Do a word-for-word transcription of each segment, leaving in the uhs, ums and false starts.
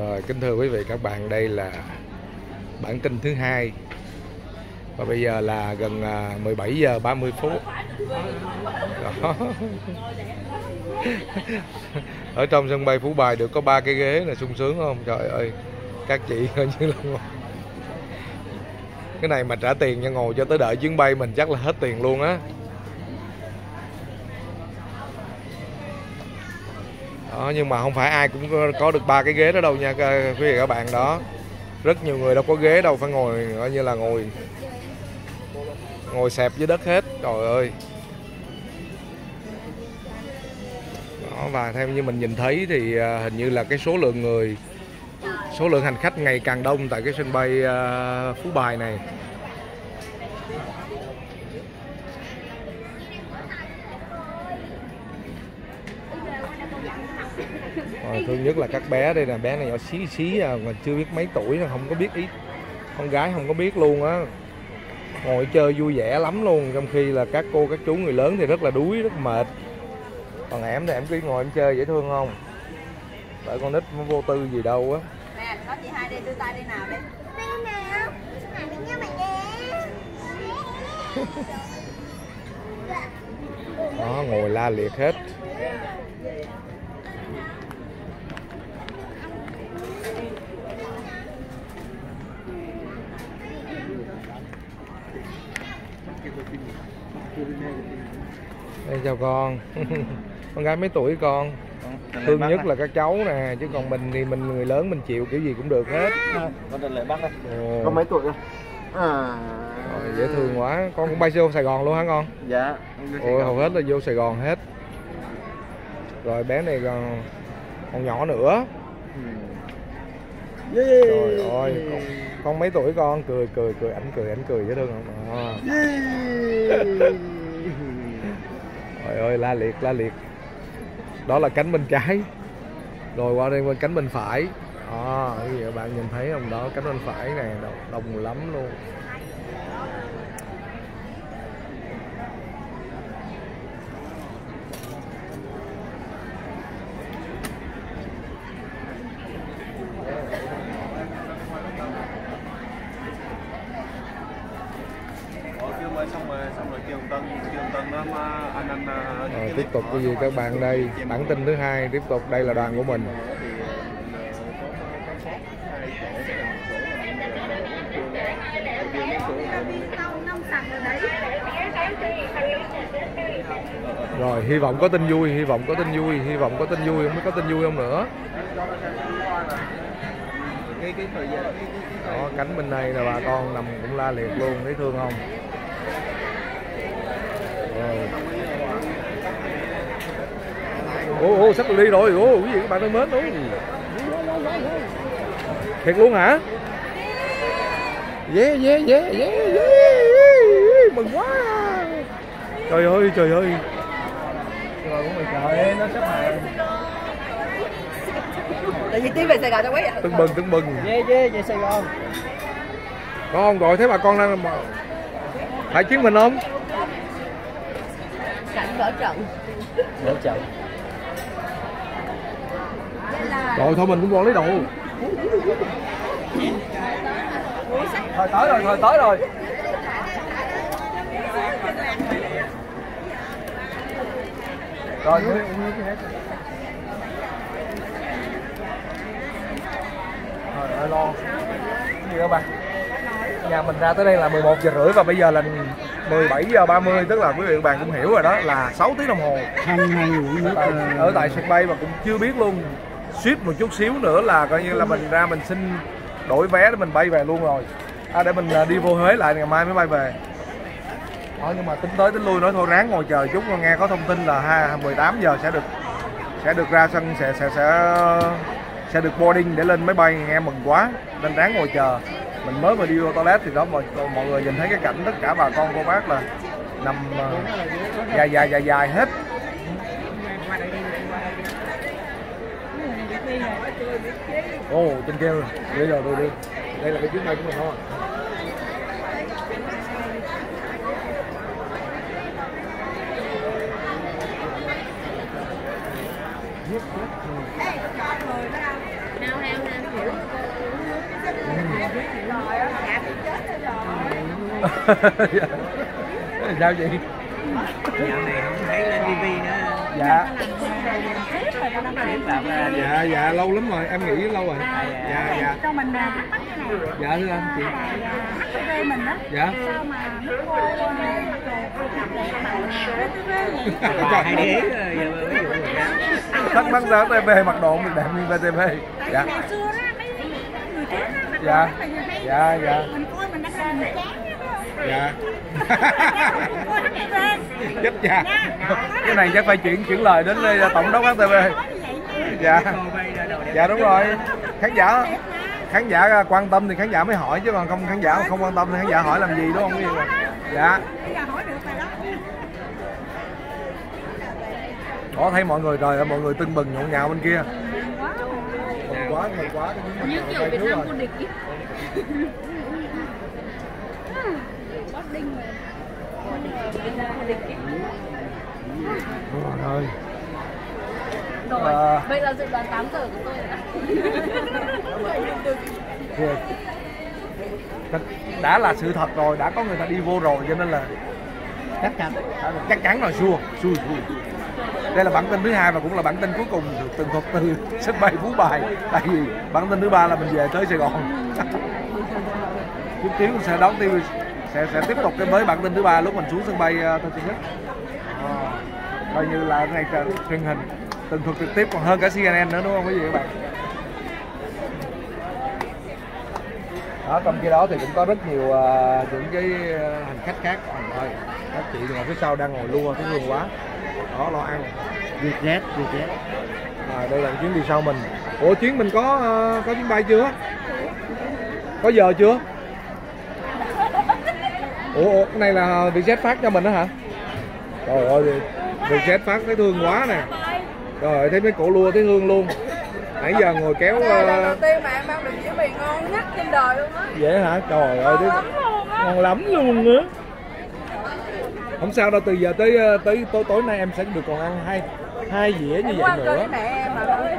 Rồi, kính thưa quý vị các bạn, đây là bản tin thứ hai và bây giờ là gần mười bảy giờ ba mươi phút. Đó. Ở trong sân bay Phú Bài được có ba cái ghế là sung sướng không? Trời ơi, các chị coi như là ngồi. Cái này mà trả tiền cho ngồi cho tới đợi chuyến bay mình chắc là hết tiền luôn á. Đó, nhưng mà không phải ai cũng có được ba cái ghế đó đâu nha quý vị các bạn. Đó, rất nhiều người đâu có ghế đâu, phải ngồi coi như là ngồi ngồi xẹp dưới đất hết. Trời ơi. Đó, và theo như mình nhìn thấy thì hình như là cái số lượng người số lượng hành khách ngày càng đông tại cái sân bay Phú Bài này. Rồi, thương nhất là các bé đây nè, bé này nhỏ xí xí à, mà chưa biết mấy tuổi, không có biết ý, con gái không có biết luôn á, ngồi chơi vui vẻ lắm luôn, trong khi là các cô các chú người lớn thì rất là đuối, rất mệt, còn em thì em cứ ngồi em chơi dễ thương không, tại con nít nó vô tư gì đâu á. Nè, có chị hai đi đưa tay đi nào đi. Đây nào, mình nha mày nè. Đó, ngồi la liệt hết. Đây, chào con. Con gái mấy tuổi con? Thương nhất là các cháu nè, chứ còn mình thì mình người lớn mình chịu kiểu gì cũng được hết. Con Trần Lệ Bắc đây. Ồ. Con mấy tuổi rồi? À. Rồi, dễ thương quá. Con cũng bay vô Sài Gòn luôn hả con? Dạ. Ôi, hầu hết là vô Sài Gòn hết. Rồi bé này còn còn nhỏ nữa. Yeah. Trời ơi, con, con mấy tuổi con? Cười cười cười, ảnh cười ảnh cười dễ thương không? À. Yeah. Trời ơi, la liệt la liệt. Đó là cánh bên trái. Rồi qua đây bên cánh bên phải. À, quý vị các bạn nhìn thấy không? Đó, cánh bên phải này đông lắm luôn. Rồi, tiếp tục quý vị các bạn, đây bản tin thứ hai tiếp tục. Đây là đoàn của mình. Rồi, hy vọng có tin vui, hy vọng có tin vui, hy vọng có tin vui, không biết có tin vui không nữa. Đó, cánh bên này là bà con nằm cũng la liệt luôn, thấy thương không? Rồi. Ô ô sắp đi rồi. Ô quý vị các bạn thân mến, đúng thiệt luôn hả? Yeah yeah yeah yeah yeah, mừng quá. Trời ơi trời ơi. Rồi cũng trời ơi, nó sắp hàng. Tại vì tiến về Sài Gòn đâu quý. Tưng bừng tưng bừng. Yeah yeah về Sài Gòn. Có không gọi thế bà con đang phải chuyến mình không? Cảnh vỡ trận. Vỡ trận. Rồi thôi mình cũng còn lấy đồ. Thôi tới rồi, thôi tới rồi. Rồi, Trời ơi lo. Cái gì các bạn? Nhà mình ra tới đây là mười một giờ rưỡi và bây giờ là mười bảy giờ ba mươi, tức là quý vị các bạn cũng hiểu rồi đó, là sáu tiếng đồng hồ. Ở, ở tại sân bay mà cũng chưa biết luôn. Suýt một chút xíu nữa là coi như là mình ra mình xin đổi vé để mình bay về luôn rồi. À, để mình đi vô Huế lại, ngày mai mới bay về. Đó, nhưng mà tính tới tính lui nói thôi ráng ngồi chờ chút. Nghe có thông tin là mười tám giờ sẽ được sẽ được ra sân, sẽ sẽ sẽ sẽ được boarding để lên máy bay, nghe mừng quá nên ráng ngồi chờ. Mình mới vừa đi vô toilet thì đó mọi, mọi người nhìn thấy cái cảnh tất cả bà con cô bác là nằm uh, dài dài dài dài hết. Ồ, oh, trên kia rồi. Bây giờ tôi đi. Đây là cái chuyến bay của mình thôi. Nào nào nào. Sao chị? Dạo này không thấy lên ti vi nữa. Dạ. Dạ dạ lâu lắm rồi, em nghĩ lâu rồi. Dạ dạ. Cho mình thắc mắc cái này. Dạ thưa anh chị. hát pê vê mình á. Dạ. Sao mà nước cô Bà hay để ý giờ ví dụ vậy đó. Thắc mắc sao tê vê mặc đồ mình đẹp như vê tê vê. Dạ. Ngày xưa á mấy người trẻ á mặc Dạ. đồ rất là nhiều hay. Dạ dạ. Mình coi mình đã làm mình chán á. Dạ. Coi hát pê vê. Chết cha. Cái này chắc phải chuyển chuyển lời đến tổng đốc hát tê vê. Dạ. Dạ đúng rồi. Khán giả khán giả quan tâm thì khán giả mới hỏi chứ còn không khán giả không quan tâm thì khán giả hỏi làm gì đúng không quý vị? Dạ. Bây giờ hỏi được rồi đó. Có thấy mọi người rồi, mọi người tưng bừng nhộn nhạo bên kia. Mừng quá, mừng quá. Như kiểu Việt Nam vô địch ý. Trời ơi. Rồi, À. bây giờ dự đoán tám giờ của tôi rồi. Đã là sự thật rồi, đã có người ta đi vô rồi cho nên là Chắc chắn. chắc chắn rồi, xua, xui, xui. Đây là bản tin thứ hai và cũng là bản tin cuối cùng được tường thuật từ sân bay Phú Bài. Tại vì bản tin thứ ba là mình về tới Sài Gòn. Chút xíu mình sẽ đón tiêu sẽ sẽ tiếp tục cái với bản tin thứ ba lúc mình xuống sân bay uh, Tân Sơn Nhất. À, coi như là cái này truyền hình tường thuật trực tiếp còn hơn cả xê en en nữa đúng không quý vị các bạn? Đó, trong khi đó thì cũng có rất nhiều uh, những cái uh, hành khách khác. Rồi, các chị ngồi phía sau đang ngồi lua thấy thương quá. Đó, lo ăn. Vietjet, Vietjet. À, đây là chuyến đi sau mình. Ủa chuyến mình có uh, có chuyến bay chưa? Có giờ chưa? Ủa, ủa cái này là Vietjet phát cho mình đó hả? Trời ơi, Vietjet phát thấy thương quá nè. Rồi thấy mấy cổ lua thấy thương luôn. Nãy giờ ngồi kéo uh... Lần đầu tiên mà em ăn được dĩa mì ngon nhất trên đời luôn á. Vậy hả? Trời ơi, Ngon lắm luôn á. ngon lắm luôn nữa. Không sao đâu, từ giờ tới tới tối tối nay em sẽ được còn ăn hai hai dĩa như vậy nữa. Cho mẹ em mà thôi.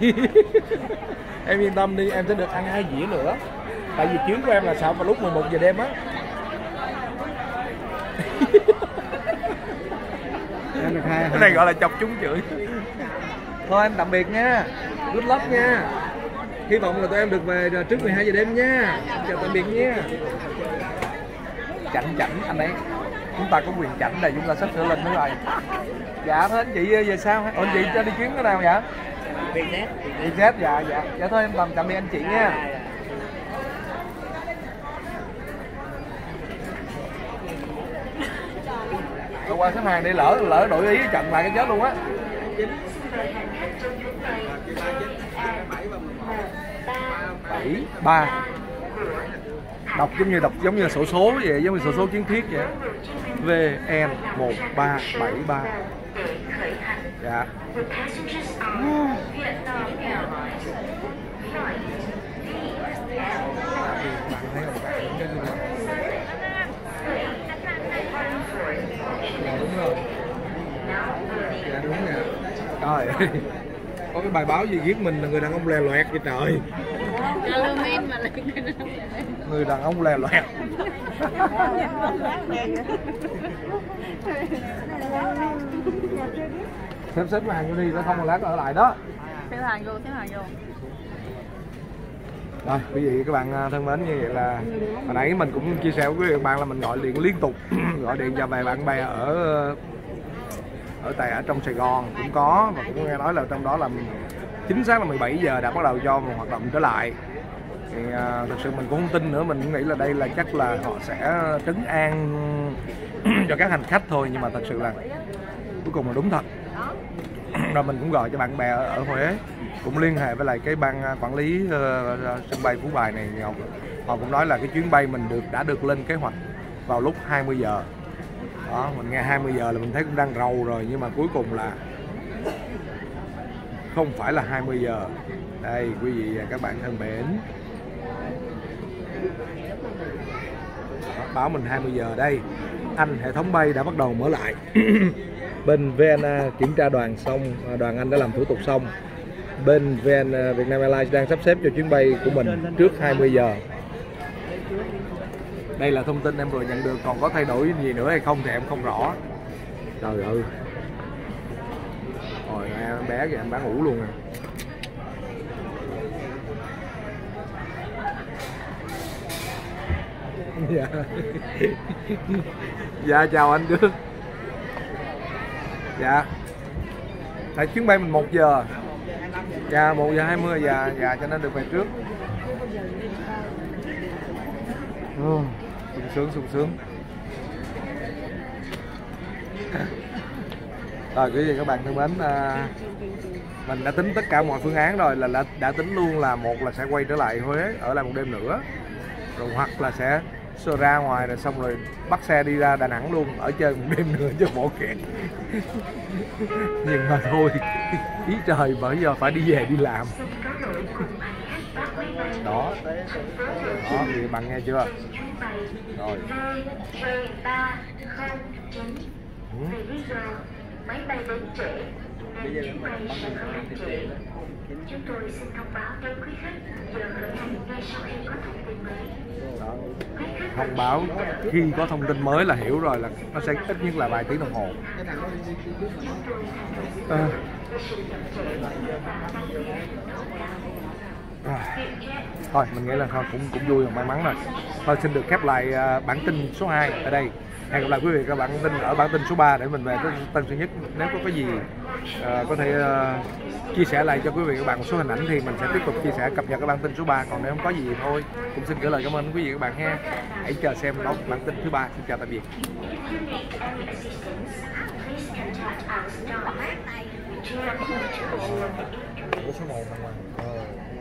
Em yên tâm đi, em sẽ được ăn hai dĩa nữa. Tại vì chuyến của em là sao vào lúc mười một giờ đêm á. Em được hai. Cái này gọi là chọc chúng chửi. Thôi em tạm biệt nha. Good luck nha. Hy vọng là tụi em được về trước mười hai giờ đêm nha. Chào tạm biệt nha. Chảnh chảnh anh ấy. Chúng ta có quyền chảnh này, chúng ta sắp sửa lên nữa rồi. Dạ thôi anh chị về sao? Ủa, anh chị cho đi chuyến cái nào vậy? Vietjet. Vietjet, dạ dạ. Dạ thôi em tạm tạm biệt anh chị nha. Tôi qua xếp hàng đi, lỡ lỡ đổi ý chặn lại cái chết luôn á. Bảy ba. Đọc giống như đọc giống như sổ số vậy, giống như sổ số kiến thiết vậy. V N một ba bảy ba. Dạ. Dạ đúng rồi. Dạ đúng nè. Trời ơi. Có cái bài báo gì viết mình là người đàn ông lè loẹt vậy trời. Người đàn ông lè loẹt. Xếp xếp hàng vô đi, nó không một lát ở lại đó. Xếp hàng vô, xếp hàng vô. Rồi, quý vị các bạn thân mến, như vậy là hồi nãy mình cũng chia sẻ với quý vị các bạn là mình gọi điện liên tục gọi điện cho vài bạn bè ở ở tại ở trong Sài Gòn cũng có, và cũng nghe nói là trong đó là chính xác là mười bảy giờ đã bắt đầu cho một hoạt động trở lại. Thì uh, thực sự mình cũng không tin nữa, mình cũng nghĩ là đây là chắc là họ sẽ trấn an cho các hành khách thôi, nhưng mà thật sự là cuối cùng là đúng thật. Rồi mình cũng gọi cho bạn bè ở, ở Huế, cũng liên hệ với lại cái ban quản lý uh, sân bay Phú Bài này, họ, họ cũng nói là cái chuyến bay mình được đã được lên kế hoạch vào lúc hai mươi giờ. Đó, mình nghe hai mươi giờ là mình thấy cũng đang rầu rồi, nhưng mà cuối cùng là không phải là hai mươi giờ. Đây quý vị và các bạn thân mến, báo mình hai mươi giờ đây. Anh hệ thống bay đã bắt đầu mở lại. Bên vê en a kiểm tra đoàn xong, đoàn Anh đã làm thủ tục xong. Bên vê en a Vietnam Airlines đang sắp xếp cho chuyến bay của mình trước hai mươi giờ. Đây là thông tin em vừa nhận được, còn có thay đổi gì nữa hay không thì em không rõ. Trời ơi. Rồi em bé kìa, em bé ngủ luôn nè. Dạ. Dạ chào anh trước. Dạ. Tại chuyến bay mình một giờ. Dạ một giờ hai mươi. Dạ dạ cho nên được về trước. Oh, sung sướng sung sướng. Rồi quý vị các bạn thân mến, à, mình đã tính tất cả mọi phương án rồi, là đã, đã tính luôn là một là sẽ quay trở lại Huế ở lại một đêm nữa, rồi hoặc là sẽ sơ ra ngoài rồi xong rồi bắt xe đi ra Đà Nẵng luôn ở chơi một đêm nữa cho bỏ kẹt. Nhưng mà thôi, ý trời bởi giờ phải đi về đi làm. Đó, đó thì bạn nghe chưa? Rồi. Ừ. Máy bay đến trễ. Bây giờ máy bay đến trễ. Chúng tôi xin thông báo đến quý khách giờ khởi hành ngay sau khi có thông tin mới. Thông báo khi có thông tin mới là hiểu rồi, là nó sẽ ít nhất là vài tiếng đồng hồ. À. À. Thôi mình nghĩ là thôi cũng cũng vui và may mắn rồi. Thôi xin được khép lại uh, bản tin số hai ở đây. Hẹn gặp lại quý vị các bạn tin ở bản tin số ba để mình về tới Tân Sơn Nhất. Nếu có cái gì uh, có thể uh, chia sẻ lại cho quý vị các bạn một số hình ảnh thì mình sẽ tiếp tục chia sẻ cập nhật cái bản tin số ba. Còn nếu không có gì thôi cũng xin gửi lời cảm ơn quý vị các bạn ha. Hãy chờ xem đó bản tin thứ ba. Xin chào tạm biệt. Ủa số một thằng